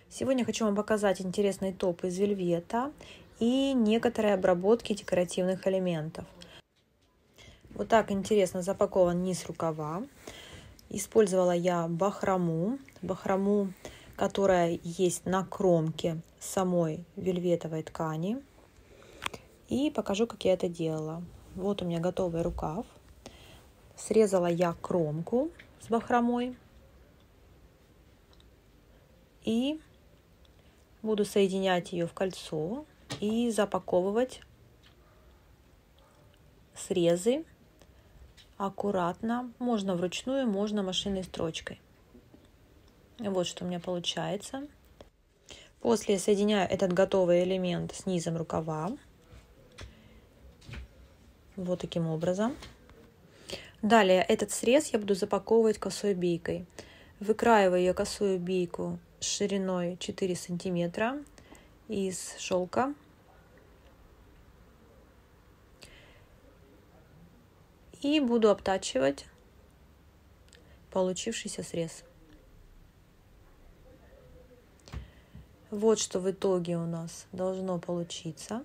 Сегодня хочу вам показать интересный топ из вельвета и некоторые обработки декоративных элементов. Вот так интересно запакован низ рукава. Использовала я бахрому, которая есть на кромке самой вельветовой ткани. И покажу, как я это делала. Вот у меня готовый рукав. Срезала я кромку с бахромой. И буду соединять ее в кольцо и запаковывать срезы аккуратно. Можно вручную, можно машинной строчкой. Вот что у меня получается. После соединяю этот готовый элемент с низом рукава. Вот таким образом. Далее этот срез я буду запаковывать косой бейкой. Выкраиваю я косую бейку с шириной 4 сантиметра из шелка. И буду обтачивать получившийся срез. Вот что в итоге у нас должно получиться.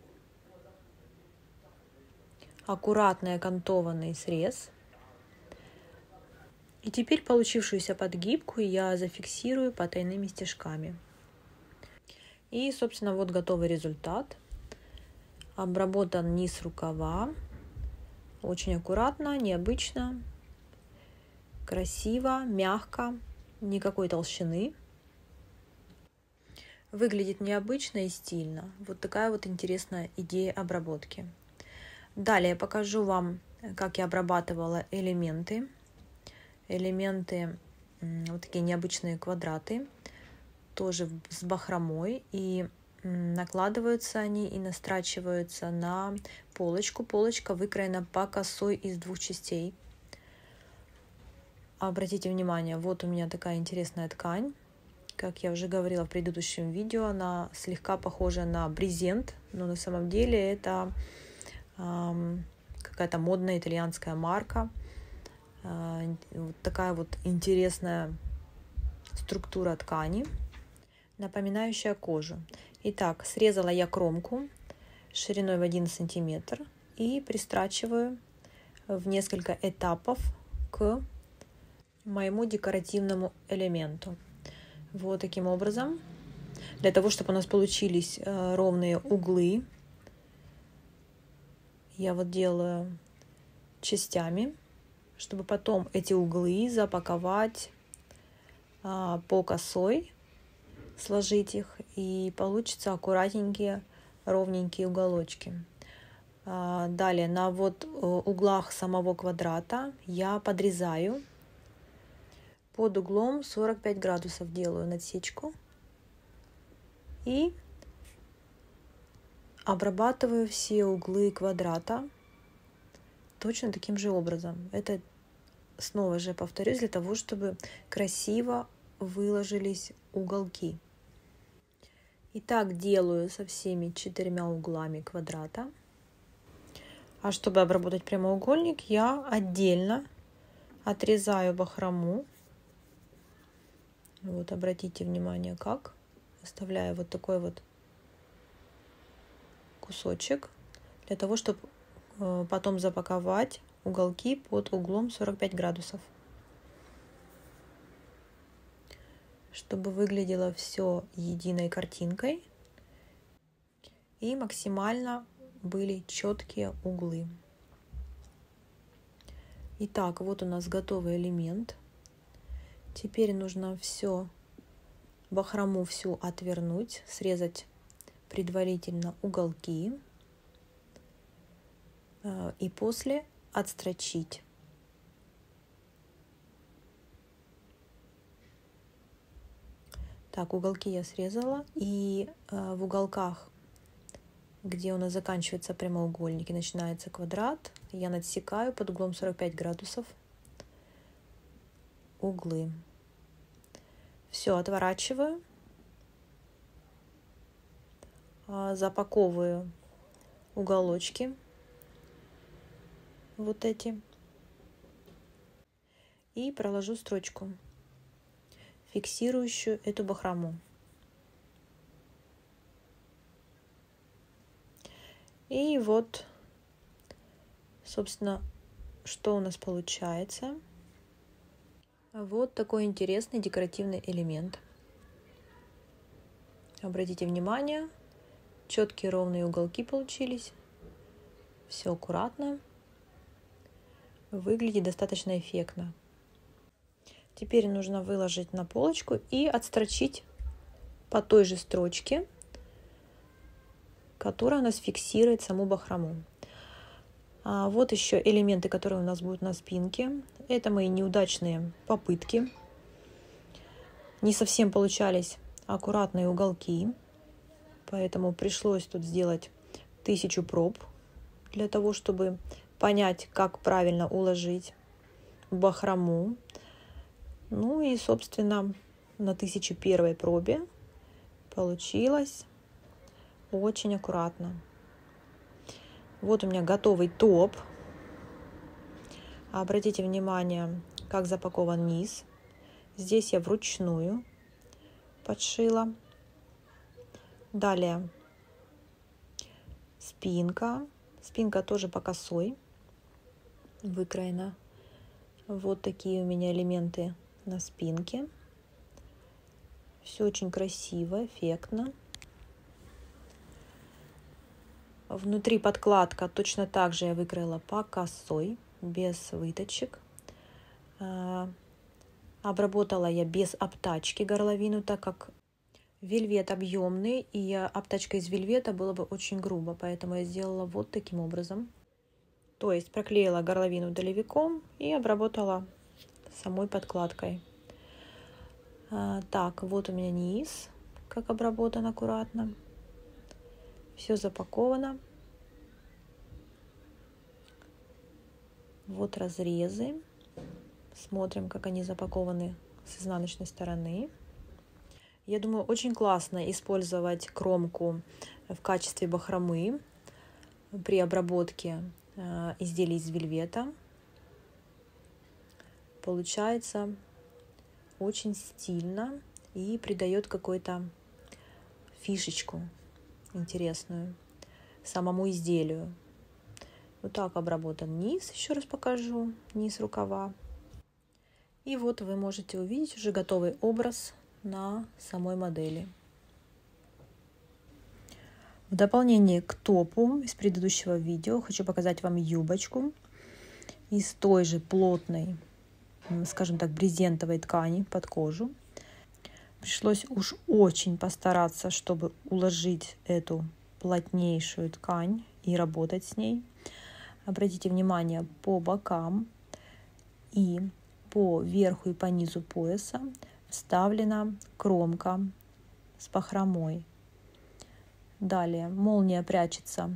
Аккуратный окантованный срез. И теперь получившуюся подгибку я зафиксирую потайными стежками. И, собственно, вот готовый результат. Обработан низ рукава. Очень аккуратно, необычно, красиво, мягко, никакой толщины. Выглядит необычно и стильно. Вот такая вот интересная идея обработки. Далее покажу вам, как я обрабатывала элементы. Вот такие необычные квадраты, тоже с бахромой. И накладываются они и настрачиваются на полочку. Полочка выкроена по косой из двух частей. Обратите внимание, вот у меня такая интересная ткань. Как я уже говорила в предыдущем видео, она слегка похожа на брезент, но на самом деле это какая-то модная итальянская марка. Вот такая вот интересная структура ткани, напоминающая кожу. Итак, срезала я кромку шириной в 1 сантиметр и пристрачиваю в несколько этапов к моему декоративному элементу. Вот таким образом. Для того, чтобы у нас получились ровные углы, я вот делаю частями, чтобы потом эти углы запаковать по косой, сложить их, и получится аккуратненькие ровненькие уголочки. Далее на вот углах самого квадрата я подрезаю под углом 45 градусов, делаю надсечку и обрабатываю все углы квадрата точно таким же образом. Это, снова же повторюсь, для того, чтобы красиво выложились уголки. И так делаю со всеми 4 углами квадрата. А чтобы обработать прямоугольник, я отдельно отрезаю бахрому. Вот обратите внимание, как. Оставляю вот такой вот кусочек для того, чтобы потом запаковать уголки под углом 45 градусов. Чтобы выглядело все единой картинкой и максимально были четкие углы. Итак, вот у нас готовый элемент. Теперь нужно бахрому всю отвернуть, срезать предварительно уголки и после отстрочить. Так, уголки я срезала, и в уголках, где у нас заканчивается прямоугольник и начинается квадрат, я надсекаю под углом 45 градусов углы. Все отворачиваю, запаковываю уголочки, вот эти, и проложу строчку, фиксирующую эту бахрому. И вот, собственно, что у нас получается. Вот такой интересный декоративный элемент. Обратите внимание, четкие ровные уголки получились. Все аккуратно. Выглядит достаточно эффектно. Теперь нужно выложить на полочку и отстрочить по той же строчке, которая у нас фиксирует саму бахрому. Вот еще элементы, которые у нас будут на спинке. Это мои неудачные попытки. Не совсем получались аккуратные уголки, поэтому пришлось тут сделать 1000 проб для того, чтобы понять, как правильно уложить бахрому. Ну и, собственно, на 1001 пробе получилось очень аккуратно. Вот у меня готовый топ. Обратите внимание, как запакован низ. Здесь я вручную подшила. Далее спинка. Спинка тоже по косой выкроена. Вот такие у меня элементы на спинке. Все очень красиво, эффектно. Внутри подкладка точно так же я выкроила по косой, без выточек. Обработала я без обтачки горловину, так как вельвет объемный, и обтачка из вельвета было бы очень грубо, поэтому я сделала вот таким образом. То есть проклеила горловину долевиком и обработала самой подкладкой. Так, вот у меня низ, как обработан аккуратно. Все запаковано. Вот разрезы. Смотрим, как они запакованы с изнаночной стороны. Я думаю, очень классно использовать кромку в качестве бахромы при обработке изделий из вельвета. Получается очень стильно и придает какую-то фишечку интересную самому изделию. Вот так обработан низ, еще раз покажу, низ рукава. И вот вы можете увидеть уже готовый образ на самой модели. В дополнение к топу из предыдущего видео хочу показать вам юбочку из той же плотной, скажем так, брезентовой ткани под кожу. Пришлось уж очень постараться, чтобы уложить эту плотнейшую ткань и работать с ней. Обратите внимание, по бокам и по верху и по низу пояса вставлена кромка с бахромой. Далее молния прячется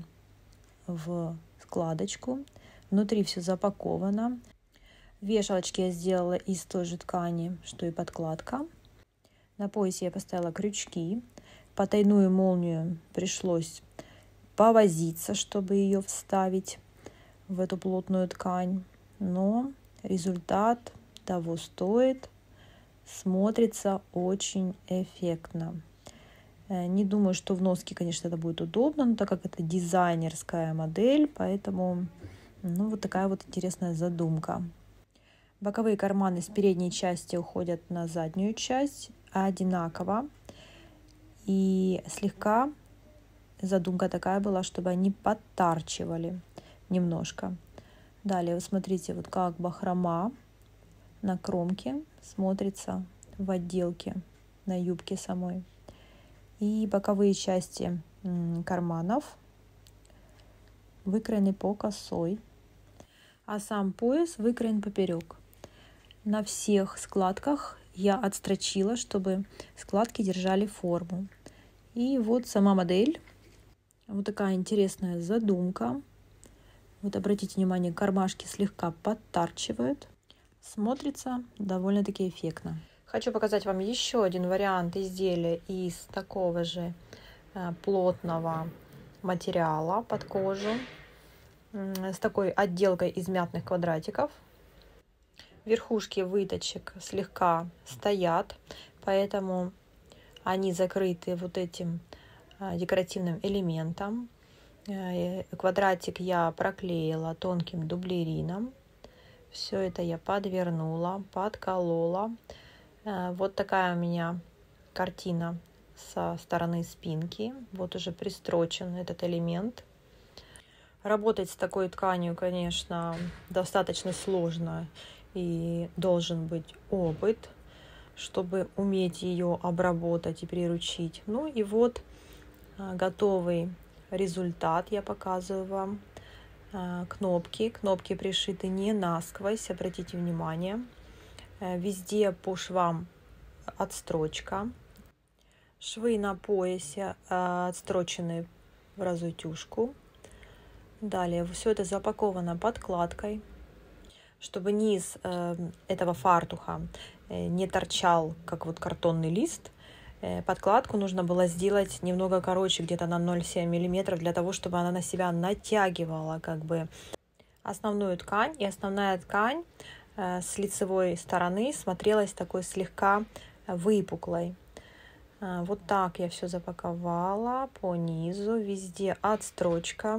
в складочку. Внутри все запаковано. Вешалочки я сделала из той же ткани, что и подкладка. На поясе я поставила крючки. Потайную молнию пришлось повозиться, чтобы ее вставить в эту плотную ткань. Но результат того стоит. Смотрится очень эффектно. Не думаю, что в носке, конечно, это будет удобно, но так как это дизайнерская модель, поэтому вот такая вот интересная задумка. Боковые карманы с передней части уходят на заднюю часть одинаково. И слегка задумка такая была, чтобы они подтарчивали немножко. Далее вы смотрите, вот как бахрома на кромке смотрится в отделке на юбке самой. И боковые части карманов выкроены по косой, а сам пояс выкроен поперек. На всех складках я отстрочила, чтобы складки держали форму. И вот сама модель. Вот такая интересная задумка. Вот обратите внимание, кармашки слегка подтарчивают. Смотрится довольно-таки эффектно. Хочу показать вам еще один вариант изделия из такого же плотного материала под кожу с такой отделкой из мятных квадратиков. Верхушки выточек слегка стоят, поэтому они закрыты вот этим декоративным элементом. Квадратик я проклеила тонким дублерином. Все это я подвернула, подколола. Вот такая у меня картина со стороны спинки. Вот уже пристрочен этот элемент. Работать с такой тканью, конечно, достаточно сложно и должен быть опыт, чтобы уметь ее обработать и приручить. Ну и вот готовый результат я показываю вам. Кнопки пришиты не насквозь, обратите внимание. Везде по швам отстрочка. Швы на поясе отстрочены в разутюжку. Далее все это запаковано подкладкой, чтобы низ этого фартуха не торчал, как вот картонный лист. Подкладку нужно было сделать немного короче, где-то на 0,7 мм, для того, чтобы она на себя натягивала как бы основную ткань. И основная ткань с лицевой стороны смотрелась такой слегка выпуклой. Вот так я все запаковала по низу, везде отстрочка.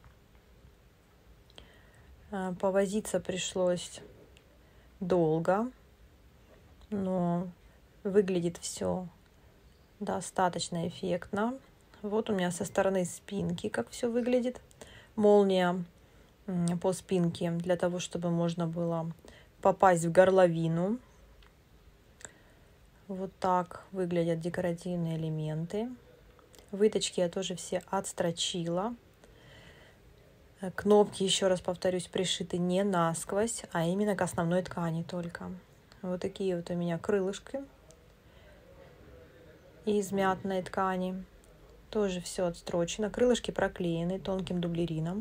Повозиться пришлось долго, но выглядит все достаточно эффектно. Вот у меня со стороны спинки как все выглядит. Молния по спинке для того, чтобы можно было попасть в горловину. Вот так выглядят декоративные элементы. Выточки я тоже все отстрочила. Кнопки, еще раз повторюсь, пришиты не насквозь, а именно к основной ткани только. Вот такие вот у меня крылышки из мятной ткани. Тоже все отстрочено. Крылышки проклеены тонким дублерином.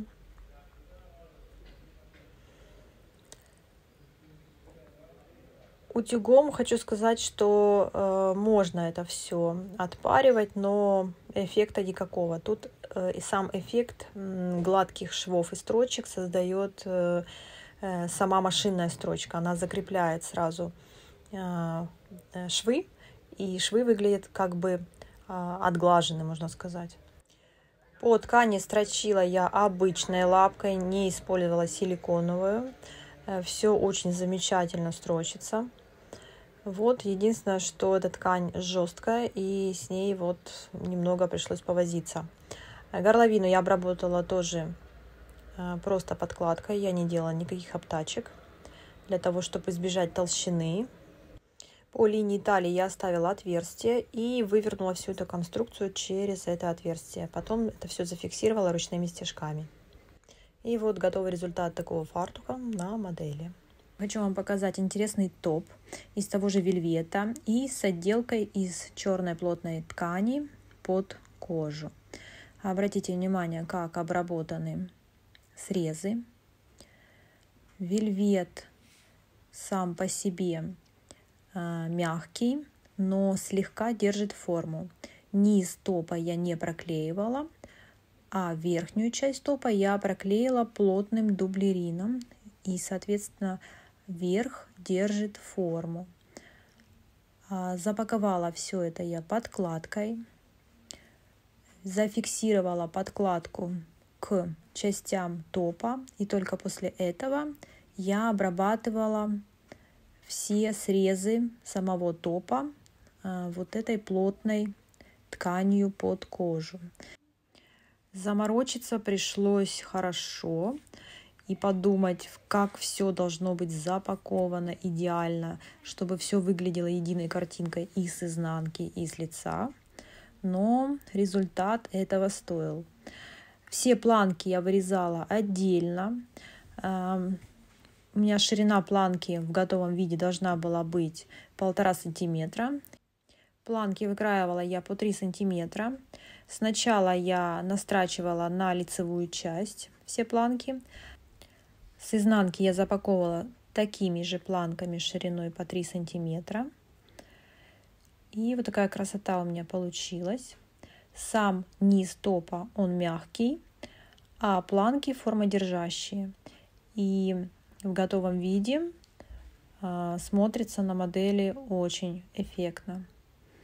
Утюгом хочу сказать, что можно это все отпаривать, но эффекта никакого. Тут и сам эффект гладких швов и строчек создает сама машинная строчка. Она закрепляет сразу швы, и швы выглядят как бы отглажены, можно сказать. По ткани строчила я обычной лапкой, не использовала силиконовую. Все очень замечательно строчится. Вот, единственное, что эта ткань жесткая, и с ней вот немного пришлось повозиться. Горловину я обработала тоже просто подкладкой, я не делала никаких обтачек, для того, чтобы избежать толщины. По линии талии я оставила отверстие и вывернула всю эту конструкцию через это отверстие. Потом это все зафиксировала ручными стежками. И вот готовый результат такого фартука на модели. Хочу вам показать интересный топ из того же вельвета и с отделкой из черной плотной ткани под кожу. Обратите внимание, как обработаны срезы. Вельвет сам по себе мягкий, но слегка держит форму. Низ топа я не проклеивала, а верхнюю часть топа я проклеила плотным дублерином, и, соответственно, верх держит форму. Запаковала все это я подкладкой, зафиксировала подкладку к частям топа, и только после этого я обрабатывала все срезы самого топа вот этой плотной тканью под кожу. Заморочиться пришлось хорошо и подумать, как все должно быть запаковано идеально, чтобы все выглядело единой картинкой и с изнанки, и с лица. Но результат этого стоил. Все планки я вырезала отдельно. У меня ширина планки в готовом виде должна была быть 1,5 сантиметра. Планки выкраивала я по 3 сантиметра. Сначала я настрачивала на лицевую часть все планки. С изнанки я запаковывала такими же планками шириной по 3 сантиметра. И вот такая красота у меня получилась. Сам низ топа, он мягкий, а планки формодержащие. И в готовом виде смотрится на модели очень эффектно.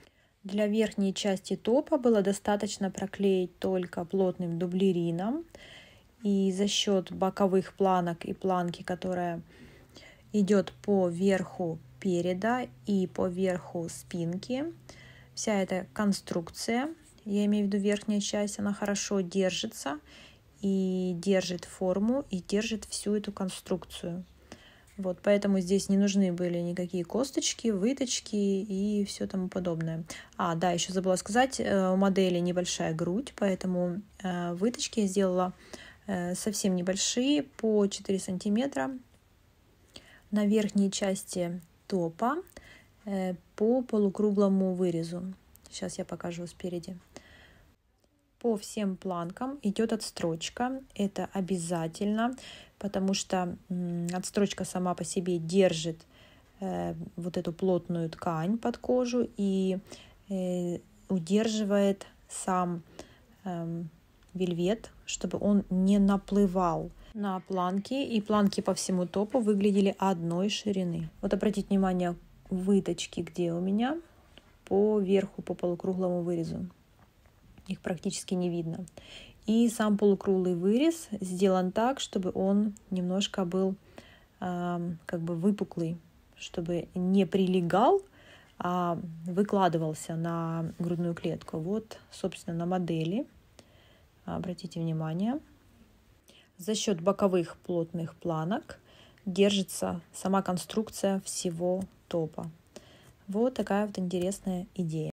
Для верхней части топа было достаточно проклеить только плотным дублерином. И за счет боковых планок и планки, которая идет по верху переда и по верху спинки, вся эта конструкция, я имею в виду верхняя часть, она хорошо держится и держит форму, и держит всю эту конструкцию. Вот, поэтому здесь не нужны были никакие косточки, выточки и все тому подобное. Да, еще забыла сказать, у модели небольшая грудь, поэтому выточки я сделала совсем небольшие, по 4 сантиметра на верхней части топа по полукруглому вырезу. Сейчас я покажу спереди. По всем планкам идет отстрочка. Это обязательно, потому что отстрочка сама по себе держит вот эту плотную ткань под кожу и удерживает сам вельвет, чтобы он не наплывал на планки, и планки по всему топу выглядели одной ширины. Вот обратите внимание, выточки где у меня по верху, по полукруглому вырезу. Их практически не видно. И сам полукруглый вырез сделан так, чтобы он немножко был как бы выпуклый, чтобы не прилегал, а выкладывался на грудную клетку. Вот, собственно, на модели. Обратите внимание. За счет боковых плотных планок держится сама конструкция всего топа. Вот такая вот интересная идея.